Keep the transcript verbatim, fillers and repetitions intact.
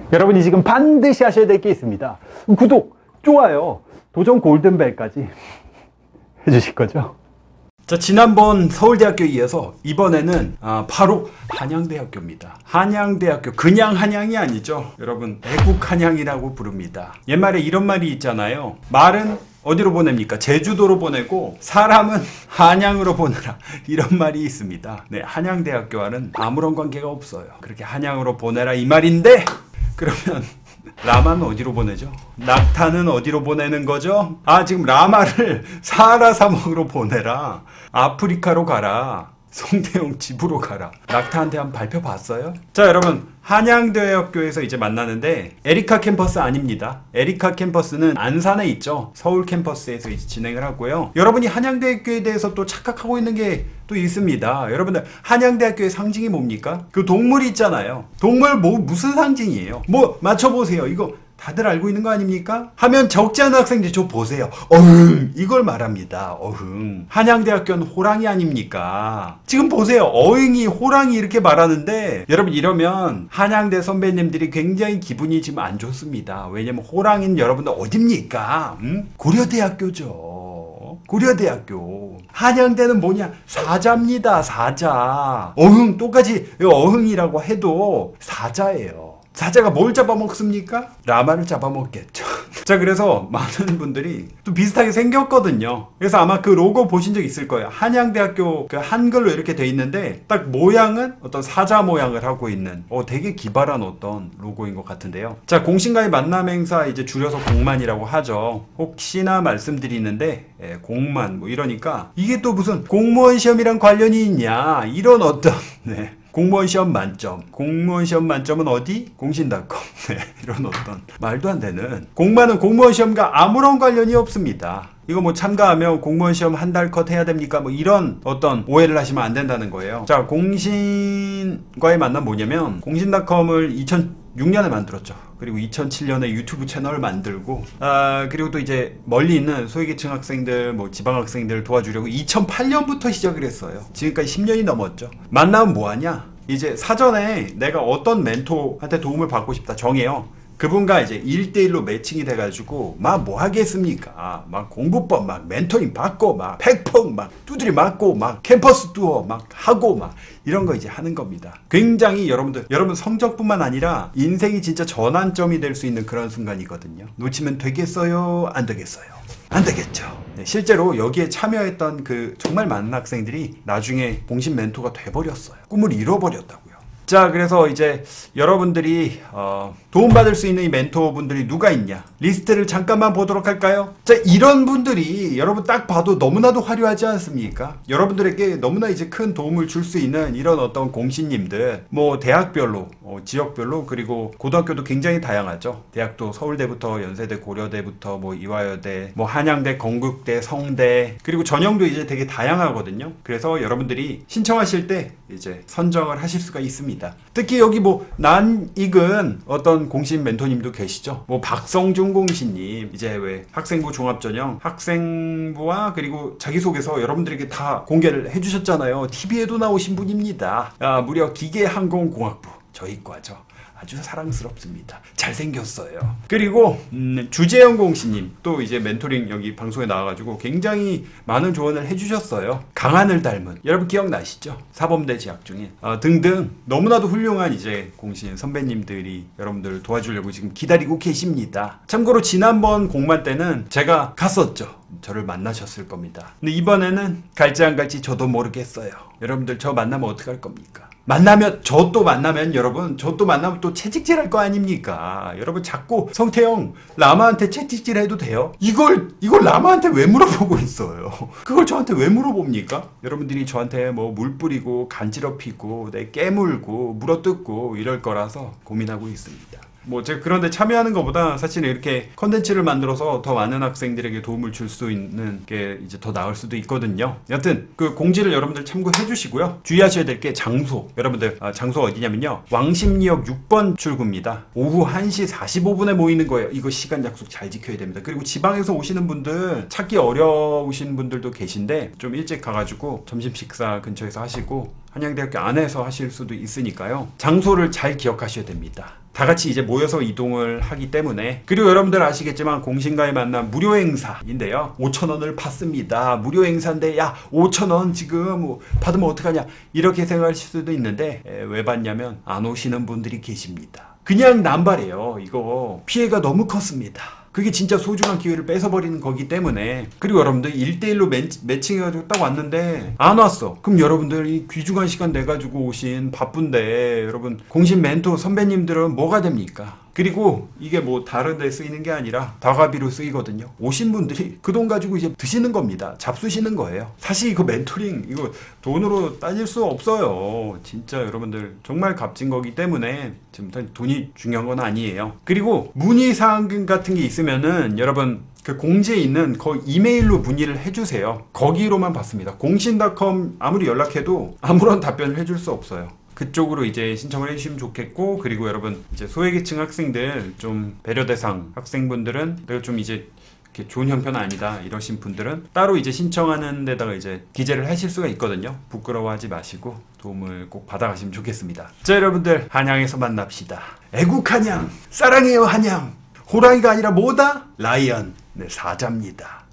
여러분이 지금 반드시 하셔야 될 게 있습니다. 구독, 좋아요, 도전 골든벨까지 해주실 거죠? 자, 지난번 서울대학교에 이어서 이번에는 아, 바로 한양대학교입니다. 한양대학교, 그냥 한양이 아니죠. 여러분, 애국 한양이라고 부릅니다. 옛말에 이런 말이 있잖아요. 말은 어디로 보냅니까? 제주도로 보내고 사람은 한양으로 보내라, 이런 말이 있습니다. 네, 한양대학교와는 아무런 관계가 없어요. 그렇게 한양으로 보내라 이 말인데, 그러면 라마는 어디로 보내죠? 낙타는 어디로 보내는 거죠? 아, 지금 라마를 사하라 사막으로 보내라, 아프리카로 가라, 송대용 집으로 가라. 낙타한테 한번 발표 봤어요? 자, 여러분, 한양대학교에서 이제 만나는데 에리카 캠퍼스 아닙니다. 에리카 캠퍼스는 안산에 있죠. 서울 캠퍼스에서 이제 진행을 하고요. 여러분이 한양대학교에 대해서 또 착각하고 있는 게 또 있습니다. 여러분들, 한양대학교의 상징이 뭡니까? 그 동물이 있잖아요. 동물 뭐 무슨 상징이에요? 뭐 맞춰보세요. 이거 다들 알고 있는 거 아닙니까? 하면 적지 않은 학생들 저 보세요. 어흥, 이걸 말합니다. 어흥. 한양대학교는 호랑이 아닙니까? 지금 보세요. 어흥이 호랑이 이렇게 말하는데, 여러분 이러면 한양대 선배님들이 굉장히 기분이 지금 안 좋습니다. 왜냐면 호랑이는 여러분들 어딥니까? 음? 고려대학교죠. 고려대학교. 한양대는 뭐냐? 사자입니다. 사자. 어흥, 똑같이 어흥이라고 해도 사자예요. 사자가 뭘 잡아먹습니까? 라마를 잡아먹겠죠. 자, 그래서 많은 분들이 또 비슷하게 생겼거든요. 그래서 아마 그 로고 보신 적 있을 거예요. 한양대학교 그 한글로 이렇게 돼 있는데 딱 모양은 어떤 사자 모양을 하고 있는, 어, 되게 기발한 어떤 로고인 것 같은데요. 자, 공신과의 만남 행사, 이제 줄여서 공만이라고 하죠. 혹시나 말씀드리는데, 예, 공만 뭐 이러니까 이게 또 무슨 공무원 시험이랑 관련이 있냐, 이런 어떤, 네. 공무원 시험 만점. 공무원 시험 만점은 어디? 공신닷컴. 네, 이런 어떤 말도 안 되는. 공만은 공무원 시험과 아무런 관련이 없습니다. 이거 뭐 참가하면 공무원 시험 한 달 컷 해야 됩니까? 뭐 이런 어떤 오해를 하시면 안 된다는 거예요. 자, 공신과의 만남 뭐냐면, 공신닷컴을 이천육 년에 만들었죠. 그리고 이천칠 년에 유튜브 채널을 만들고, 아, 그리고 또 이제 멀리 있는 소외계층 학생들, 뭐 지방 학생들 도와주려고 이천팔 년부터 시작을 했어요. 지금까지 십 년이 넘었죠. 만나면 뭐하냐? 이제 사전에 내가 어떤 멘토한테 도움을 받고 싶다 정해요. 그분과 이제 일 대일로 매칭이 돼가지고 막 뭐 하겠습니까? 막 공부법 막 멘토링 받고 막 팩폭 막 두드리 맞고 막 캠퍼스 투어 막 하고 막 이런 거 이제 하는 겁니다. 굉장히 여러분들, 여러분 성적뿐만 아니라 인생이 진짜 전환점이 될 수 있는 그런 순간이거든요. 놓치면 되겠어요? 안 되겠어요? 안 되겠죠. 네, 실제로 여기에 참여했던 그 정말 많은 학생들이 나중에 공신 멘토가 돼버렸어요. 꿈을 잃어버렸다고요. 자, 그래서 이제 여러분들이 어, 도움받을 수 있는 이 멘토분들이 누가 있냐, 리스트를 잠깐만 보도록 할까요? 자, 이런 분들이 여러분 딱 봐도 너무나도 화려하지 않습니까? 여러분들에게 너무나 이제 큰 도움을 줄 수 있는 이런 어떤 공신님들, 뭐 대학별로, 어, 지역별로, 그리고 고등학교도 굉장히 다양하죠. 대학도 서울대부터 연세대, 고려대부터 뭐 이화여대, 뭐 한양대, 건국대, 성대, 그리고 전형도 이제 되게 다양하거든요. 그래서 여러분들이 신청하실 때 이제 선정을 하실 수가 있습니다. 특히 여기 뭐 낯익은 어떤 공신 멘토님도 계시죠. 뭐 박성준 공신님, 이제 왜 학생부 종합전형 학생부와 그리고 자기소개서 여러분들에게 다 공개를 해주셨잖아요. 티비에도 나오신 분입니다. 아, 무려 기계항공공학부 저희 과죠. 아주 사랑스럽습니다. 잘생겼어요. 그리고 음, 주재영 공신님 또 이제 멘토링 여기 방송에 나와가지고 굉장히 많은 조언을 해주셨어요. 강한을 닮은, 여러분 기억나시죠? 사범대 재학 중인 어, 등등 너무나도 훌륭한 이제 공신 선배님들이 여러분들 도와주려고 지금 기다리고 계십니다. 참고로 지난번 공만 때는 제가 갔었죠. 저를 만나셨을 겁니다. 근데 이번에는 갈지 안 갈지 저도 모르겠어요. 여러분들 저 만나면 어떡할 겁니까? 만나면, 저 또 만나면, 여러분 저 또 만나면 또 채찍질 할 거 아닙니까? 여러분 자꾸 성태형 라마한테 채찍질 해도 돼요? 이걸 이걸 라마한테 왜 물어보고 있어요? 그걸 저한테 왜 물어봅니까? 여러분들이 저한테 뭐 물 뿌리고 간지럽히고 내 깨물고 물어뜯고 이럴 거라서 고민하고 있습니다. 뭐 제가 그런데 참여하는 것보다 사실 이렇게 컨텐츠를 만들어서 더 많은 학생들에게 도움을 줄 수 있는 게 이제 더 나을 수도 있거든요. 여튼 그 공지를 여러분들 참고해 주시고요. 주의하셔야 될 게 장소. 여러분들 아, 장소가 어디냐면요, 왕십리역 육 번 출구입니다. 오후 한 시 사십오 분에 모이는 거예요. 이거 시간 약속 잘 지켜야 됩니다. 그리고 지방에서 오시는 분들 찾기 어려우신 분들도 계신데 좀 일찍 가가지고 점심 식사 근처에서 하시고 한양대학교 안에서 하실 수도 있으니까요. 장소를 잘 기억하셔야 됩니다. 다 같이 이제 모여서 이동을 하기 때문에. 그리고 여러분들 아시겠지만 공신과의 만남 무료 행사인데요. 오천 원을 받습니다. 무료 행사인데 야 오천 원 지금 받으면 어떡하냐 이렇게 생각하실 수도 있는데 에, 왜 받냐면 안 오시는 분들이 계십니다. 그냥 남발이에요. 이거 피해가 너무 컸습니다. 그게 진짜 소중한 기회를 뺏어버리는 거기 때문에. 그리고 여러분들 일 대일로 매칭해가지고 딱 왔는데 안 왔어. 그럼 여러분들이 귀중한 시간 내가지고 오신 바쁜데 여러분 공신 멘토 선배님들은 뭐가 됩니까? 그리고 이게 뭐 다른 데 쓰이는 게 아니라 다가비로 쓰이거든요. 오신 분들이 그 돈 가지고 이제 드시는 겁니다. 잡수시는 거예요. 사실 이거 멘토링 이거 돈으로 따질 수 없어요. 진짜 여러분들 정말 값진 거기 때문에 지금 돈이 중요한 건 아니에요. 그리고 문의사항 같은 게 있으면은 여러분 그 공지에 있는 거 이메일로 문의를 해주세요. 거기로만 받습니다. 공신닷컴 아무리 연락해도 아무런 답변을 해줄 수 없어요. 그쪽으로 이제 신청을 해주시면 좋겠고, 그리고 여러분 이제 소외계층 학생들 좀 배려 대상 학생분들은 내가 좀 이제 이렇게 좋은 형편은 아니다 이러신 분들은 따로 이제 신청하는 데다가 이제 기재를 하실 수가 있거든요. 부끄러워하지 마시고 도움을 꼭 받아가시면 좋겠습니다. 자 여러분들 한양에서 만납시다. 애국 한양, 사랑해요 한양. 호랑이가 아니라 뭐다? 라이언. 네, 사자입니다.